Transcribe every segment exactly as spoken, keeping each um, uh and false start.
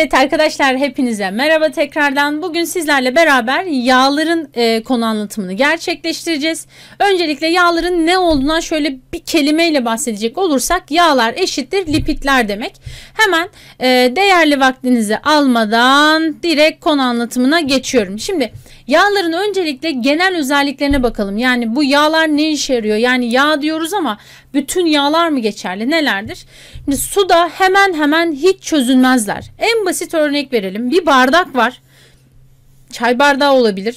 Evet arkadaşlar, hepinize merhaba tekrardan. Bugün sizlerle beraber yağların e, konu anlatımını gerçekleştireceğiz. Öncelikle yağların ne olduğundan şöyle bir kelimeyle bahsedecek olursak, yağlar eşittir lipidler demek. Hemen e, değerli vaktinizi almadan direkt konu anlatımına geçiyorum. Şimdi yağların öncelikle genel özelliklerine bakalım. Yani bu yağlar ne işe yarıyor? Yani yağ diyoruz ama bütün yağlar mı geçerli? Nelerdir? Şimdi suda hemen hemen hiç çözülmezler. En basit örnek verelim. Bir bardak var. Çay bardağı olabilir.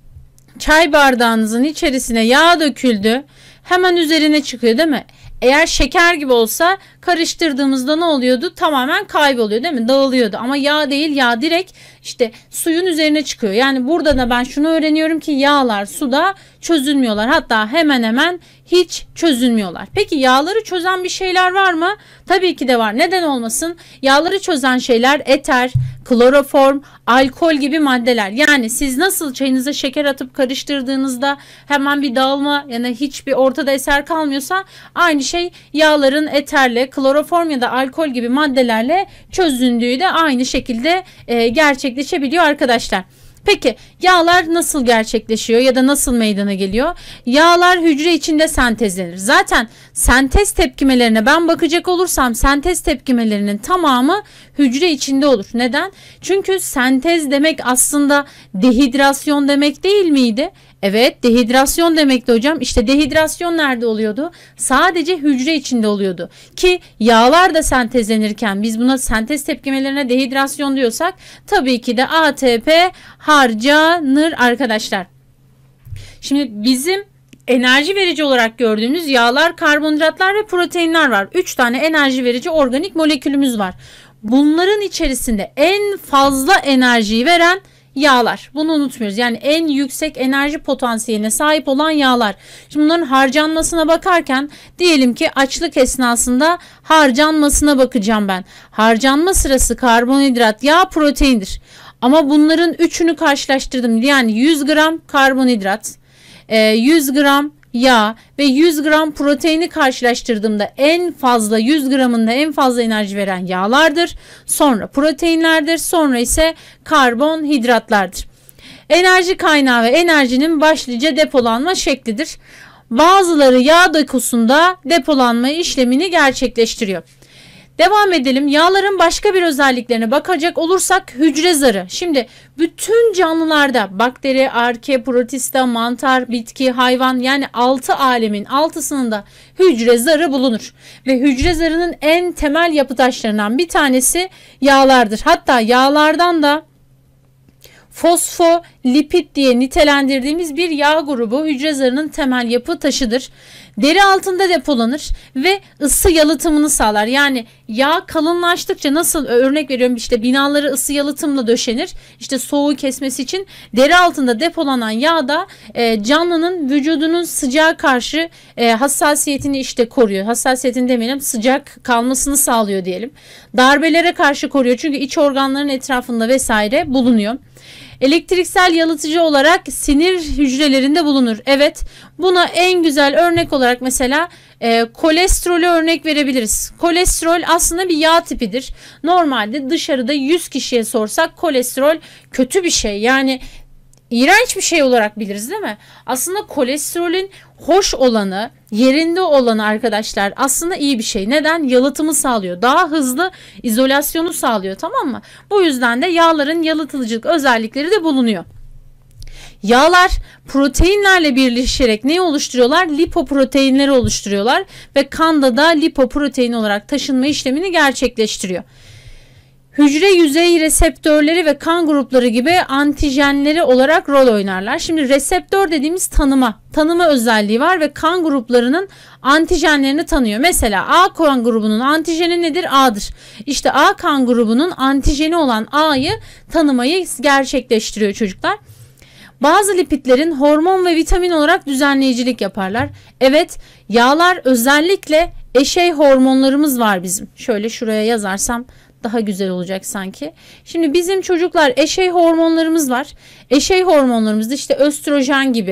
Çay bardağınızın içerisine yağ döküldü. Hemen üzerine çıkıyor, değil mi? Eğer şeker gibi olsa karıştırdığımızda ne oluyordu? Tamamen kayboluyor, değil mi? Dağılıyordu. Ama yağ değil, yağ direkt işte suyun üzerine çıkıyor. Yani burada da ben şunu öğreniyorum ki yağlar suda çözülmüyorlar. Hatta hemen hemen hiç çözülmüyorlar. Peki yağları çözen bir şeyler var mı? Tabii ki de var. Neden olmasın? Yağları çözen şeyler eter, kloroform, alkol gibi maddeler. Yani siz nasıl çayınıza şeker atıp karıştırdığınızda hemen bir dağılma, yani hiçbir ortada eser kalmıyorsa, aynı şey yağların eterle, kloroform ya da alkol gibi maddelerle çözündüğü de aynı şekilde e, gerçekleşebiliyor arkadaşlar. Peki yağlar nasıl gerçekleşiyor ya da nasıl meydana geliyor? Yağlar hücre içinde sentezlenir. Zaten sentez tepkimelerine ben bakacak olursam, sentez tepkimelerinin tamamı hücre içinde olur. Neden? Çünkü sentez demek aslında dehidrasyon demek değil miydi? Evet, dehidrasyon demekti hocam. İşte dehidrasyon nerede oluyordu? Sadece hücre içinde oluyordu. Ki yağlar da sentezlenirken biz buna sentez tepkimelerine dehidrasyon diyorsak, tabii ki de A T P harcanır arkadaşlar. Şimdi bizim enerji verici olarak gördüğümüz yağlar, karbonhidratlar ve proteinler var. üç tane enerji verici organik molekülümüz var. Bunların içerisinde en fazla enerjiyi veren yağlar. Bunu unutmuyoruz. Yani en yüksek enerji potansiyeline sahip olan yağlar. Şimdi bunların harcanmasına bakarken diyelim ki açlık esnasında harcanmasına bakacağım ben. Harcanma sırası karbonhidrat, yağ, proteindir. Ama bunların üçünü karşılaştırdım. Yani yüz gram karbonhidrat, yüz gram yağ ve yüz gram proteini karşılaştırdığımda en fazla yüz gramında en fazla enerji veren yağlardır. Sonra proteinlerdir. Sonra ise karbonhidratlardır. Enerji kaynağı ve enerjinin başlıca depolanma şeklidir. Bazıları yağ dokusunda depolanma işlemini gerçekleştiriyor. Devam edelim. Yağların başka bir özelliklerine bakacak olursak, hücre zarı. Şimdi bütün canlılarda bakteri, arke, protista, mantar, bitki, hayvan, yani altı alemin altısında hücre zarı bulunur. Ve hücre zarının en temel yapı taşlarından bir tanesi yağlardır. Hatta yağlardan da fosfolipid diye nitelendirdiğimiz bir yağ grubu hücre zarının temel yapı taşıdır. Deri altında depolanır ve ısı yalıtımını sağlar. Yani yağ kalınlaştıkça, nasıl örnek veriyorum, işte binaları ısı yalıtımla döşenir. İşte soğuğu kesmesi için deri altında depolanan yağ da e, canlının vücudunun sıcağa karşı e, hassasiyetini işte koruyor. Hassasiyetini demeyelim, sıcak kalmasını sağlıyor diyelim. Darbelere karşı koruyor çünkü iç organların etrafında vesaire bulunuyor. Elektriksel yalıtıcı olarak sinir hücrelerinde bulunur. Evet, buna en güzel örnek olarak mesela e, kolesterolü örnek verebiliriz. Kolesterol aslında bir yağ tipidir. Normalde dışarıda yüz kişiye sorsak kolesterol kötü bir şey, yani iğrenç bir şey olarak biliriz, değil mi? Aslında kolesterolün hoş olanı, yerinde olanı arkadaşlar aslında iyi bir şey. Neden? Yalıtımı sağlıyor. Daha hızlı izolasyonu sağlıyor, tamam mı? Bu yüzden de yağların yalıtılıcılık özellikleri de bulunuyor. Yağlar proteinlerle birleşerek neyi oluşturuyorlar? Lipoproteinleri oluşturuyorlar ve kanda da lipoprotein olarak taşınma işlemini gerçekleştiriyor. Hücre yüzey reseptörleri ve kan grupları gibi antijenleri olarak rol oynarlar. Şimdi reseptör dediğimiz tanıma, tanıma özelliği var ve kan gruplarının antijenlerini tanıyor. Mesela A kan grubunun antijeni nedir? A'dır. İşte A kan grubunun antijeni olan A'yı tanımayı gerçekleştiriyor çocuklar. Bazı lipidlerin hormon ve vitamin olarak düzenleyicilik yaparlar. Evet, yağlar özellikle eşey hormonlarımız var bizim. Şöyle şuraya yazarsam daha güzel olacak sanki. Şimdi bizim çocuklar eşey hormonlarımız var. Eşey hormonlarımız da işte östrojen gibi,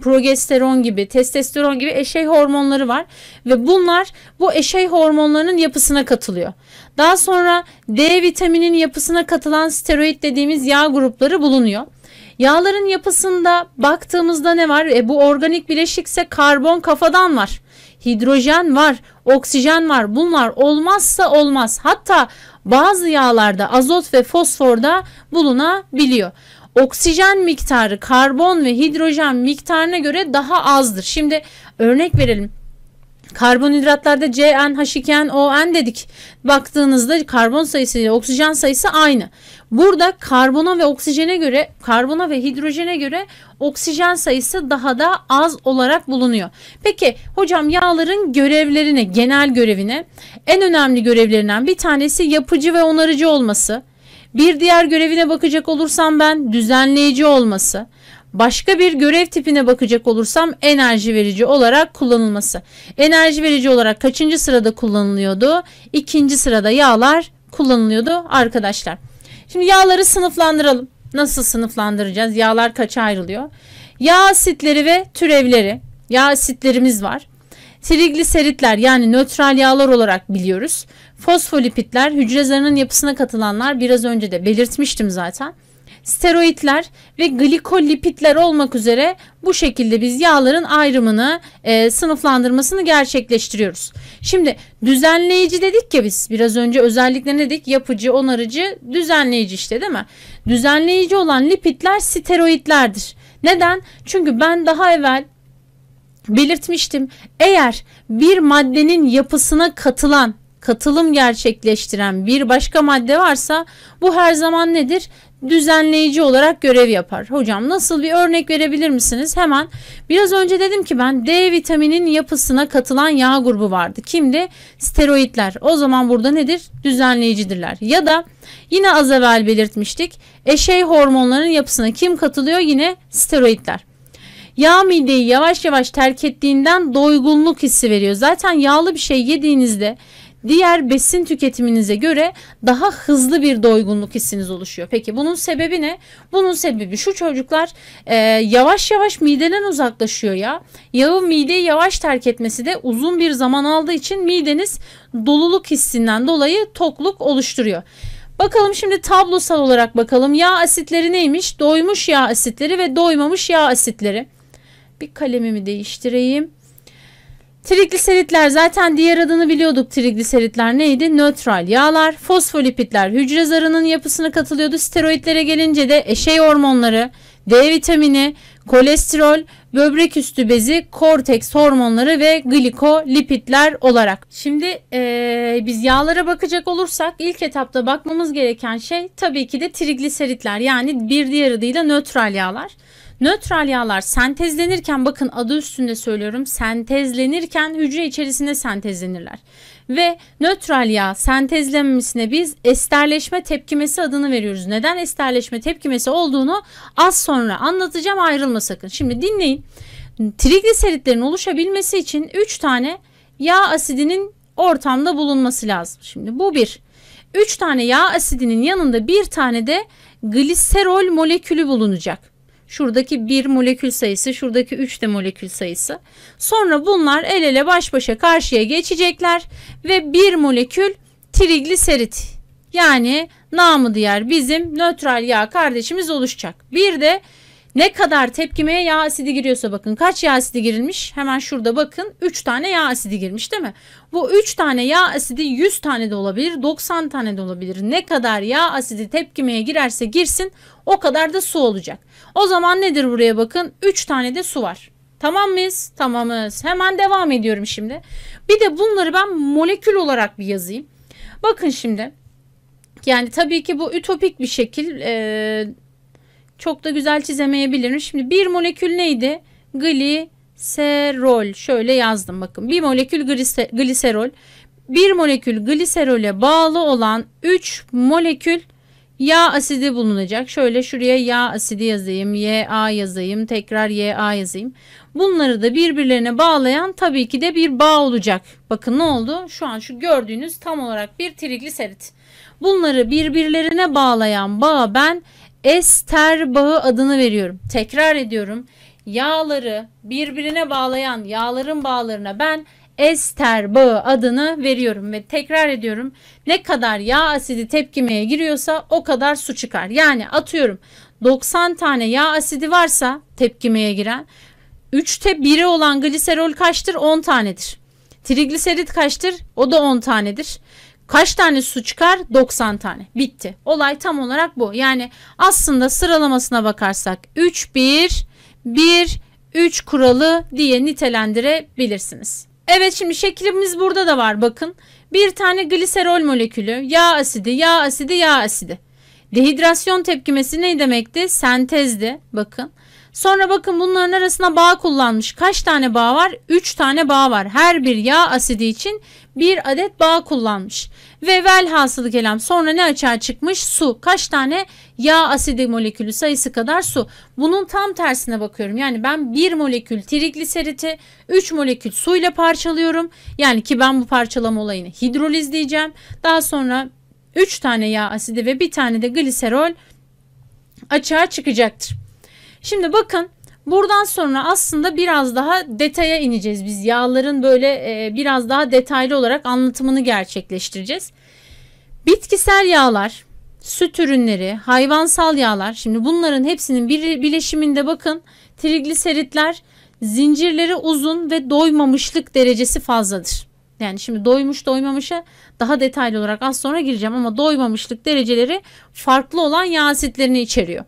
progesteron gibi, testosteron gibi eşey hormonları var ve bunlar bu eşey hormonlarının yapısına katılıyor. Daha sonra D vitamininin yapısına katılan steroid dediğimiz yağ grupları bulunuyor. Yağların yapısında baktığımızda ne var? E, bu organik bileşikse karbon kafadan var. Hidrojen var, oksijen var. Bunlar olmazsa olmaz. Hatta bazı yağlarda azot ve fosfor da bulunabiliyor. Oksijen miktarı karbon ve hidrojen miktarına göre daha azdır. Şimdi örnek verelim. Karbonhidratlarda C N H iki N O N dedik. Baktığınızda karbon sayısı ile oksijen sayısı aynı. Burada karbona ve oksijene göre, karbona ve hidrojene göre oksijen sayısı daha da az olarak bulunuyor. Peki hocam yağların görevlerine, genel görevine, en önemli görevlerinden bir tanesi yapıcı ve onarıcı olması. Bir diğer görevine bakacak olursam ben düzenleyici olması. Başka bir görev tipine bakacak olursam enerji verici olarak kullanılması. Enerji verici olarak kaçıncı sırada kullanılıyordu? İkinci sırada yağlar kullanılıyordu arkadaşlar. Şimdi yağları sınıflandıralım. Nasıl sınıflandıracağız? Yağlar kaça ayrılıyor? Yağ asitleri ve türevleri. Yağ asitlerimiz var. Trigliseritler yani nötral yağlar olarak biliyoruz. Fosfolipitler, hücre zarının yapısına katılanlar, biraz önce de belirtmiştim zaten. Steroidler ve glikolipitler olmak üzere bu şekilde biz yağların ayrımını, e, sınıflandırmasını gerçekleştiriyoruz. Şimdi düzenleyici dedik ya biz biraz önce, özellikle ne dedik? Yapıcı, onarıcı, düzenleyici işte, değil mi? Düzenleyici olan lipitler steroidlerdir. Neden? Çünkü ben daha evvel belirtmiştim. Eğer bir maddenin yapısına katılan, katılım gerçekleştiren bir başka madde varsa bu her zaman nedir? Düzenleyici olarak görev yapar. Hocam nasıl, bir örnek verebilir misiniz? Hemen biraz önce dedim ki ben D vitaminin yapısına katılan yağ grubu vardı. Kimdi? Steroidler. O zaman burada nedir? Düzenleyicidirler. Ya da yine az evvel belirtmiştik. Eşey hormonların yapısına kim katılıyor? Yine steroidler. Yağ mideyi yavaş yavaş terk ettiğinden doygunluk hissi veriyor. Zaten yağlı bir şey yediğinizde diğer besin tüketiminize göre daha hızlı bir doygunluk hissiniz oluşuyor. Peki bunun sebebi ne? Bunun sebebi şu çocuklar, e, yavaş yavaş mideden uzaklaşıyor ya. Yağı mideyi yavaş terk etmesi de uzun bir zaman aldığı için mideniz doluluk hissinden dolayı tokluk oluşturuyor. Bakalım şimdi tablosal olarak bakalım. Yağ asitleri neymiş? Doymuş yağ asitleri ve doymamış yağ asitleri. Bir kalemimi değiştireyim. Trigliseritler, zaten diğer adını biliyorduk. Trigliseritler neydi? Nötral yağlar. Fosfolipitler hücre zarının yapısına katılıyordu. Steroidlere gelince de eşey hormonları, D vitamini, kolesterol, böbrek üstü bezi, korteks hormonları ve glikolipitler olarak. Şimdi ee, biz yağlara bakacak olursak ilk etapta bakmamız gereken şey tabii ki de trigliseritler, yani bir diğer adıyla nötral yağlar. Nötral yağlar sentezlenirken, bakın adı üstünde söylüyorum, sentezlenirken hücre içerisinde sentezlenirler. Ve nötral yağ sentezlenmesine biz esterleşme tepkimesi adını veriyoruz. Neden esterleşme tepkimesi olduğunu az sonra anlatacağım, ayrılma sakın. Şimdi dinleyin. Trigliseritlerin oluşabilmesi için üç tane yağ asidinin ortamda bulunması lazım. Şimdi bu bir. üç tane yağ asidinin yanında bir tane de gliserol molekülü bulunacak. Şuradaki bir molekül sayısı, şuradaki üç de molekül sayısı. Sonra bunlar el ele baş başa karşıya geçecekler ve bir molekül trigliserit, yani namı diğer bizim nötral yağ kardeşimiz oluşacak. Bir de ne kadar tepkimeye yağ asidi giriyorsa, bakın kaç yağ asidi girilmiş? Hemen şurada bakın, üç tane yağ asidi girmiş değil mi? Bu üç tane yağ asidi yüz tane de olabilir, doksan tane de olabilir. Ne kadar yağ asidi tepkimeye girerse girsin o kadar da su olacak. O zaman nedir buraya bakın? üç tane de su var. Tamam mıyız? Tamamız. Hemen devam ediyorum şimdi. Bir de bunları ben molekül olarak bir yazayım. Bakın şimdi. Yani tabii ki bu ütopik bir şekil. Ee, çok da güzel çizemeyebilirim. Şimdi bir molekül neydi? Gliserol. Şöyle yazdım bakın. Bir molekül gliserol. Bir molekül gliserole bağlı olan üç molekül yağ asidi bulunacak. Şöyle şuraya yağ asidi yazayım. Y A yazayım. Tekrar Y A yazayım. Bunları da birbirlerine bağlayan tabii ki de bir bağ olacak. Bakın ne oldu? Şu an şu gördüğünüz tam olarak bir trigliserit. Bunları birbirlerine bağlayan bağa ben ester bağı adını veriyorum. Tekrar ediyorum. yağları birbirine bağlayan yağların bağlarına ben ester bağı adını veriyorum ve tekrar ediyorum. Ne kadar yağ asidi tepkimeye giriyorsa o kadar su çıkar. Yani atıyorum doksan tane yağ asidi varsa tepkimeye giren, üçte biri olan gliserol kaçtır? on tanedir. Trigliserit kaçtır? O da on tanedir. Kaç tane su çıkar? doksan tane. Bitti. Olay tam olarak bu. Yani aslında sıralamasına bakarsak üç bir bir üç kuralı diye nitelendirebilirsiniz. Evet, şimdi şeklimiz burada da var bakın. Bir tane gliserol molekülü, yağ asidi, yağ asidi, yağ asidi. Dehidrasyon tepkimesi ne demekti? Sentezdi. Bakın. Sonra bakın bunların arasına bağ kullanmış. Kaç tane bağ var? üç tane bağ var. Her bir yağ asidi için bir adet bağ kullanmış. Ve velhasılı kelam sonra ne açığa çıkmış? Su. Kaç tane? Yağ asidi molekülü sayısı kadar su. Bunun tam tersine bakıyorum. Yani ben bir molekül trigliseriti üç molekül suyla parçalıyorum. Yani ki ben bu parçalama olayını hidroliz diyeceğim. Daha sonra üç tane yağ asidi ve bir tane de gliserol açığa çıkacaktır. Şimdi bakın buradan sonra aslında biraz daha detaya ineceğiz. Biz yağların böyle e, biraz daha detaylı olarak anlatımını gerçekleştireceğiz. Bitkisel yağlar, süt ürünleri, hayvansal yağlar. Şimdi bunların hepsinin bir bileşiminde bakın trigliseritler zincirleri uzun ve doymamışlık derecesi fazladır. Yani şimdi doymuş doymamışa daha detaylı olarak az sonra gireceğim ama doymamışlık dereceleri farklı olan yağ asitlerini içeriyor.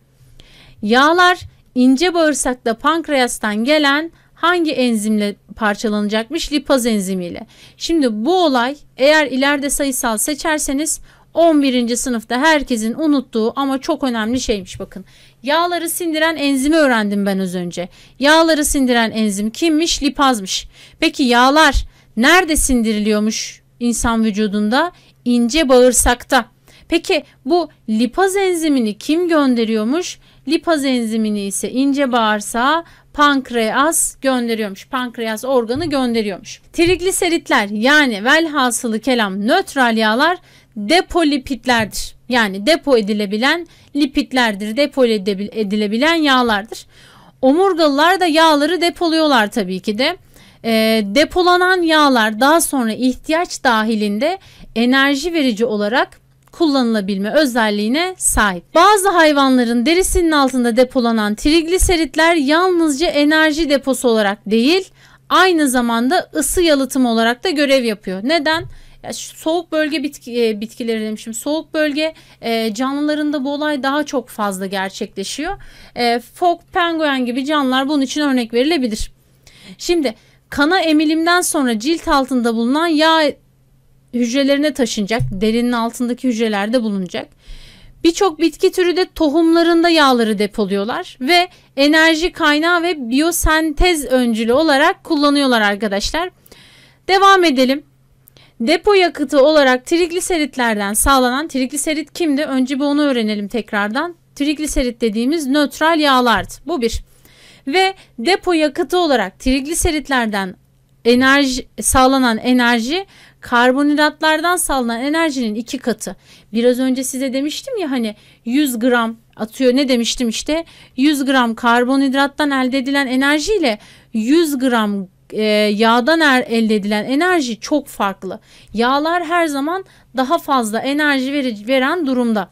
Yağlar ince bağırsakta pankreastan gelen hangi enzimle parçalanacakmış? Lipaz enzimiyle. Şimdi bu olay eğer ileride sayısal seçerseniz on birinci sınıfta herkesin unuttuğu ama çok önemli şeymiş bakın. Yağları sindiren enzimi öğrendim ben az önce. Yağları sindiren enzim kimmiş? Lipazmış. Peki yağlar nerede sindiriliyormuş insan vücudunda? İnce bağırsakta. Peki bu lipaz enzimini kim gönderiyormuş? Lipaz enzimini ise ince bağırsağa pankreas gönderiyormuş. Pankreas organı gönderiyormuş. Trigliseritler yani velhasılı kelam nötral yağlar depolipitlerdir. Yani depo edilebilen lipitlerdir. Depo edilebilen yağlardır. Omurgalılar da yağları depoluyorlar tabii ki de. E, depolanan yağlar daha sonra ihtiyaç dahilinde enerji verici olarak kullanılabilme özelliğine sahip. Bazı hayvanların derisinin altında depolanan trigliseritler yalnızca enerji deposu olarak değil, aynı zamanda ısı yalıtımı olarak da görev yapıyor. Neden? Ya soğuk bölge bitki, e, bitkileri demişim. Soğuk bölge e, canlılarında bu olay daha çok fazla gerçekleşiyor. E, fok, penguen gibi canlılar bunun için örnek verilebilir. Şimdi kana emilimden sonra cilt altında bulunan yağ hücrelerine taşınacak. Derinin altındaki hücrelerde bulunacak. Birçok bitki türü de tohumlarında yağları depoluyorlar ve enerji kaynağı ve biyosentez öncülü olarak kullanıyorlar arkadaşlar. Devam edelim. Depo yakıtı olarak trigliseritlerden sağlanan, trigliserit kimdi? Önce bir onu öğrenelim tekrardan. Trigliserit dediğimiz nötral yağlardı. Bu bir. Ve depo yakıtı olarak trigliseritlerden enerji sağlanan enerji karbonhidratlardan sağlanan enerjinin iki katı. Biraz önce size demiştim ya hani yüz gram atıyor, ne demiştim işte yüz gram karbonhidrattan elde edilen enerjiyle yüz gram e, yağdan er, elde edilen enerji çok farklı. Yağlar her zaman daha fazla enerji ver, veren durumda.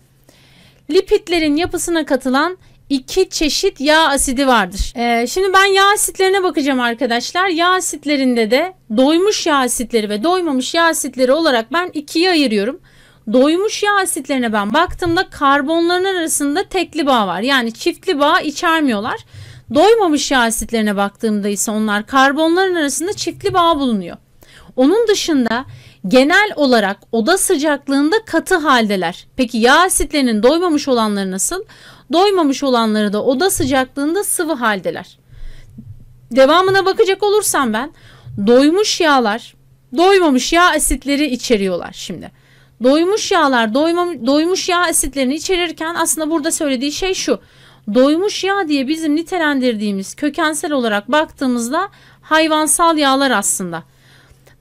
Lipitlerin yapısına katılan iki çeşit yağ asidi vardır. Ee, şimdi ben yağ asitlerine bakacağım arkadaşlar. Yağ asitlerinde de doymuş yağ asitleri ve doymamış yağ asitleri olarak ben ikiye ayırıyorum. Doymuş yağ asitlerine ben baktığımda karbonların arasında tekli bağ var. Yani çiftli bağ içermiyorlar. Doymamış yağ asitlerine baktığımda ise onlar karbonların arasında çiftli bağ bulunuyor. Onun dışında genel olarak oda sıcaklığında katı haldeler. Peki yağ asitlerinin doymamış olanları nasıl? Doymamış olanları da oda sıcaklığında sıvı haldeler. Devamına bakacak olursam ben doymuş yağlar doymamış yağ asitleri içeriyorlar şimdi. Doymuş yağlar doymamış, doymuş yağ asitlerini içerirken aslında burada söylediği şey şu. Doymuş yağ diye bizim nitelendirdiğimiz kökensel olarak baktığımızda hayvansal yağlar aslında.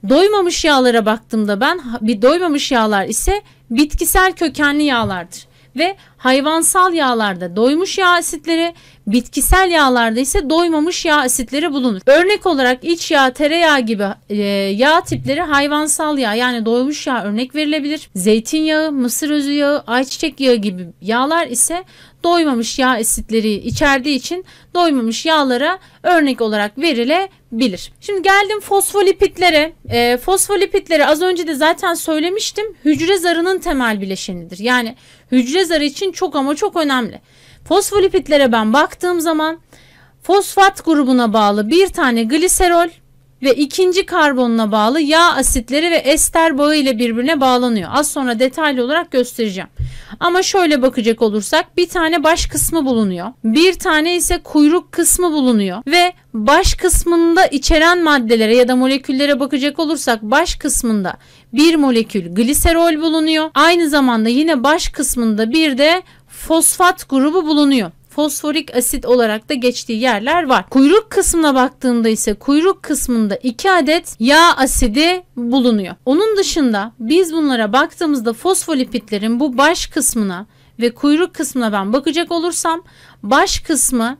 Doymamış yağlara baktığımda ben bir doymamış yağlar ise bitkisel kökenli yağlardır. Ve hayvansal yağlarda doymuş yağ asitleri, bitkisel yağlarda ise doymamış yağ asitleri bulunur. Örnek olarak iç yağ, tereyağı gibi e, yağ tipleri hayvansal yağ yani doymuş yağ örnek verilebilir. Zeytinyağı, mısır özü yağı, ayçiçek yağı gibi yağlar ise doymamış yağ asitleri içerdiği için doymamış yağlara örnek olarak verilebilir. Şimdi geldim fosfolipitlere. E, fosfolipitleri az önce de zaten söylemiştim. Hücre zarının temel bileşenidir. Yani hücre zarı için çok ama çok önemli. Fosfolipitlere ben baktığım zaman fosfat grubuna bağlı bir tane gliserol ve ikinci karbonuna bağlı yağ asitleri ve ester bağı ile birbirine bağlanıyor. Az sonra detaylı olarak göstereceğim. Ama şöyle bakacak olursak bir tane baş kısmı bulunuyor. Bir tane ise kuyruk kısmı bulunuyor. Ve baş kısmında içeren maddelere ya da moleküllere bakacak olursak baş kısmında bir molekül gliserol bulunuyor. Aynı zamanda yine baş kısmında bir de fosfat grubu bulunuyor. Fosforik asit olarak da geçtiği yerler var. Kuyruk kısmına baktığımda ise kuyruk kısmında iki adet yağ asidi bulunuyor. Onun dışında biz bunlara baktığımızda fosfolipitlerin bu baş kısmına ve kuyruk kısmına ben bakacak olursam baş kısmı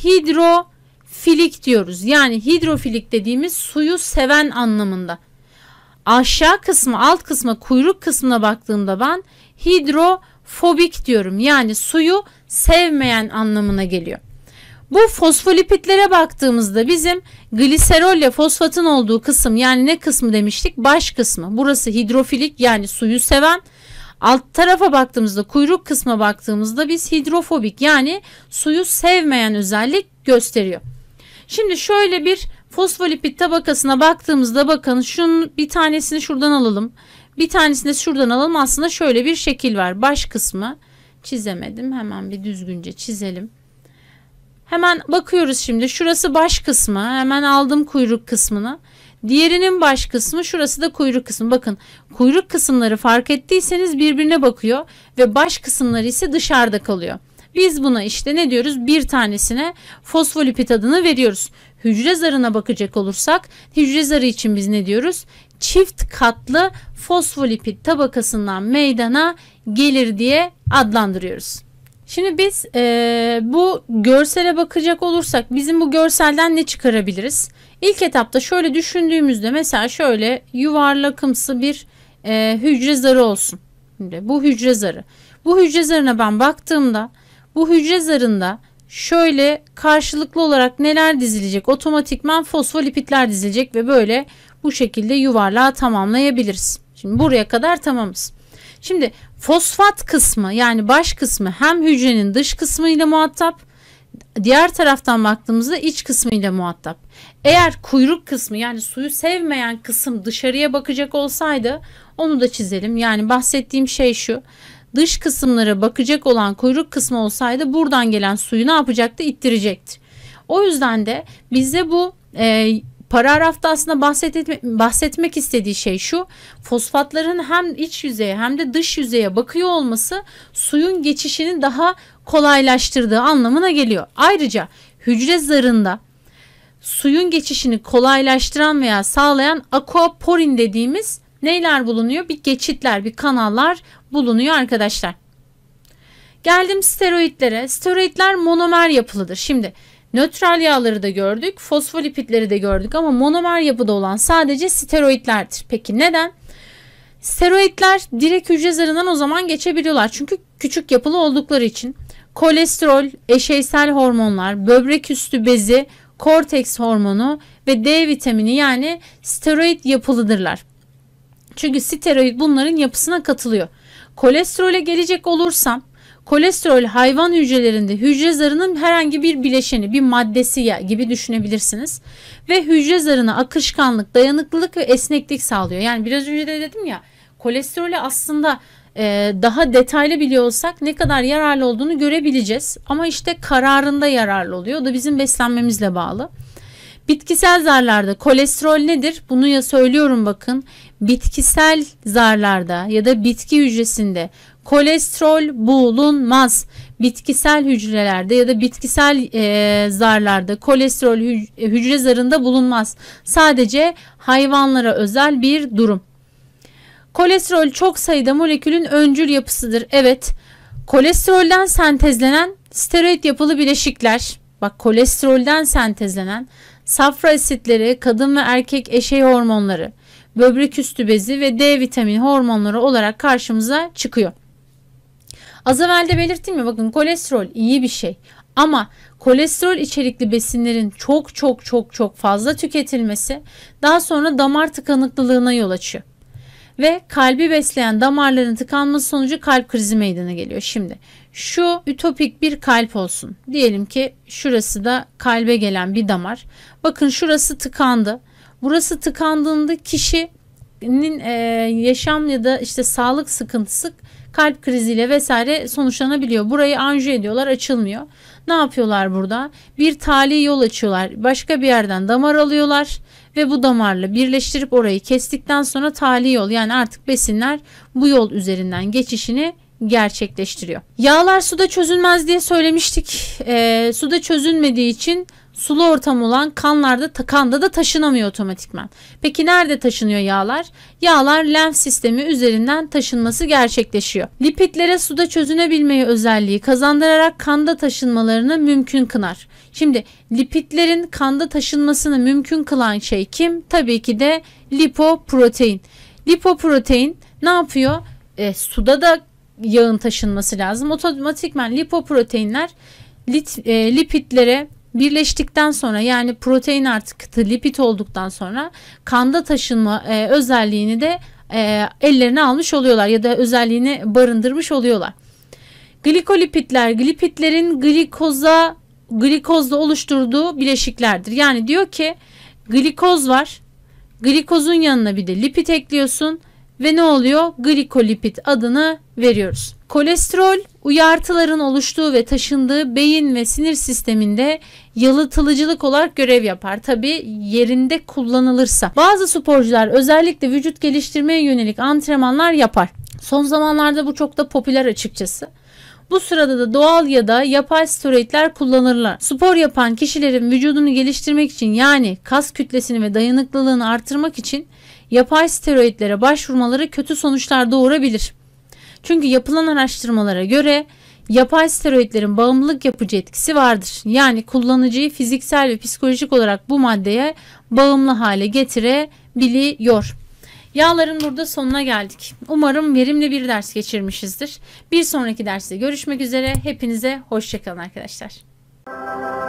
hidrofilik diyoruz. Yani hidrofilik dediğimiz suyu seven anlamında. Aşağı kısmı, alt kısmı, kuyruk kısmına baktığımda ben hidrofobik diyorum. Yani suyu sevmeyen anlamına geliyor. Bu fosfolipitlere baktığımızda bizim gliserolle fosfatın olduğu kısım yani ne kısmı demiştik? Baş kısmı. Burası hidrofilik yani suyu seven. Alt tarafa baktığımızda kuyruk kısma baktığımızda biz hidrofobik yani suyu sevmeyen özellik gösteriyor. Şimdi şöyle bir fosfolipid tabakasına baktığımızda bakın şunun bir tanesini şuradan alalım. Bir tanesini de şuradan alalım. Aslında şöyle bir şekil var. Baş kısmı çizemedim. Hemen bir düzgünce çizelim. Hemen bakıyoruz şimdi. Şurası baş kısmı. Hemen aldım kuyruk kısmını. Diğerinin baş kısmı, şurası da kuyruk kısmı. Bakın kuyruk kısımları fark ettiyseniz birbirine bakıyor ve baş kısımları ise dışarıda kalıyor. Biz buna işte ne diyoruz? Bir tanesine fosfolipid adını veriyoruz. Hücre zarına bakacak olursak hücre zarı için biz ne diyoruz? Çift katlı fosfolipid tabakasından meydana gelir diye adlandırıyoruz. Şimdi biz e, bu görsele bakacak olursak bizim bu görselden ne çıkarabiliriz? İlk etapta şöyle düşündüğümüzde mesela şöyle yuvarlakımsı bir e, hücre zarı olsun. Şimdi bu hücre zarı. Bu hücre zarına ben baktığımda bu hücre zarında şöyle karşılıklı olarak neler dizilecek? Otomatikman fosfolipitler dizilecek ve böyle bu şekilde yuvarlağı tamamlayabiliriz. Şimdi buraya kadar tamamız. Şimdi fosfat kısmı yani baş kısmı hem hücrenin dış kısmıyla muhatap, diğer taraftan baktığımızda iç kısmıyla muhatap. Eğer kuyruk kısmı yani suyu sevmeyen kısım dışarıya bakacak olsaydı onu da çizelim. Yani bahsettiğim şey şu. Dış kısımlara bakacak olan kuyruk kısmı olsaydı buradan gelen suyu ne yapacaktı? İttirecektir. O yüzden de bize bu e, paragrafta aslında bahsetmek, bahsetmek istediği şey şu. Fosfatların hem iç yüzeye hem de dış yüzeye bakıyor olması suyun geçişini daha kolaylaştırdığı anlamına geliyor. Ayrıca hücre zarında suyun geçişini kolaylaştıran veya sağlayan aquaporin dediğimiz neyler bulunuyor? Bir geçitler, bir kanallar bulunuyor arkadaşlar. Geldim steroidlere. Steroidler monomer yapılıdır. Şimdi nötral yağları da gördük, fosfolipidleri de gördük ama monomer yapıda olan sadece steroidlerdir. Peki neden? Steroidler direkt hücre zarından o zaman geçebiliyorlar. Çünkü küçük yapılı oldukları için. Kolesterol, eşeysel hormonlar, böbrek üstü bezi, korteks hormonu ve D vitamini yani steroid yapılıdırlar. Çünkü steroid bunların yapısına katılıyor. Kolesterole gelecek olursam, kolesterol hayvan hücrelerinde hücre zarının herhangi bir bileşeni, bir maddesi gibi düşünebilirsiniz. Ve hücre zarına akışkanlık, dayanıklılık ve esneklik sağlıyor. Yani biraz önce de dedim ya, kolesterolü aslında e, daha detaylı biliyor olsak ne kadar yararlı olduğunu görebileceğiz. Ama işte kararında yararlı oluyor. O da bizim beslenmemizle bağlı. Bitkisel zarlarda kolesterol nedir? Bunu ya söylüyorum bakın. Bitkisel zarlarda ya da bitki hücresinde kolesterol bulunmaz. Bitkisel hücrelerde ya da bitkisel e, zarlarda kolesterol hü- hücre zarında bulunmaz. Sadece hayvanlara özel bir durum. Kolesterol çok sayıda molekülün öncül yapısıdır. Evet. Kolesterolden sentezlenen steroid yapılı bileşikler, bak kolesterolden sentezlenen safra asitleri, kadın ve erkek eşey hormonları, böbrek üstü bezi ve D vitamini hormonları olarak karşımıza çıkıyor. Az evvel de belirttim mi? Bakın kolesterol iyi bir şey. Ama kolesterol içerikli besinlerin çok çok çok çok fazla tüketilmesi daha sonra damar tıkanıklılığına yol açıyor. Ve kalbi besleyen damarların tıkanması sonucu kalp krizi meydana geliyor. Şimdi şu ütopik bir kalp olsun. Diyelim ki şurası da kalbe gelen bir damar. Bakın şurası tıkandı. Burası tıkandığında kişinin e, yaşam ya da işte sağlık sıkıntısı kalp kriziyle vesaire sonuçlanabiliyor. Burayı anjiyo ediyorlar, açılmıyor. Ne yapıyorlar burada? Bir tali yol açıyorlar. Başka bir yerden damar alıyorlar ve bu damarla birleştirip orayı kestikten sonra tali yol, yani artık besinler bu yol üzerinden geçişini gerçekleştiriyor. Yağlar suda çözülmez diye söylemiştik. E, suda çözülmediği için sulu ortam olan kanlarda, kanda da taşınamıyor otomatikman. Peki nerede taşınıyor yağlar? Yağlar lenf sistemi üzerinden taşınması gerçekleşiyor. Lipidlere suda çözünebilmeyi özelliği kazandırarak kanda taşınmalarını mümkün kılar. Şimdi lipidlerin kanda taşınmasını mümkün kılan şey kim? Tabii ki de lipoprotein. Lipoprotein ne yapıyor? E, suda da yağın taşınması lazım. Otomatikman lipoproteinler lit, e, lipidlere birleştikten sonra, yani protein artı kıtı lipid olduktan sonra kanda taşınma e, özelliğini de e, ellerine almış oluyorlar ya da özelliğini barındırmış oluyorlar. Glikolipidler, glipidlerin glikoza glikozda oluşturduğu bileşiklerdir. Yani diyor ki glikoz var, glikozun yanına bir de lipid ekliyorsun ve ne oluyor? Glikolipid adını veriyoruz. Kolesterol uyartıların oluştuğu ve taşındığı beyin ve sinir sisteminde yalıtılıcılık olarak görev yapar. Tabi yerinde kullanılırsa. Bazı sporcular özellikle vücut geliştirmeye yönelik antrenmanlar yapar. Son zamanlarda bu çok da popüler açıkçası. Bu sırada da doğal ya da yapay steroidler kullanırlar. Spor yapan kişilerin vücudunu geliştirmek için, yani kas kütlesini ve dayanıklılığını artırmak için yapay steroidlere başvurmaları kötü sonuçlar doğurabilir. Çünkü yapılan araştırmalara göre yapay steroidlerin bağımlılık yapıcı etkisi vardır. Yani kullanıcıyı fiziksel ve psikolojik olarak bu maddeye bağımlı hale getirebiliyor. Yağların burada sonuna geldik. Umarım verimli bir ders geçirmişizdir. Bir sonraki derste görüşmek üzere. Hepinize hoşça kalın arkadaşlar.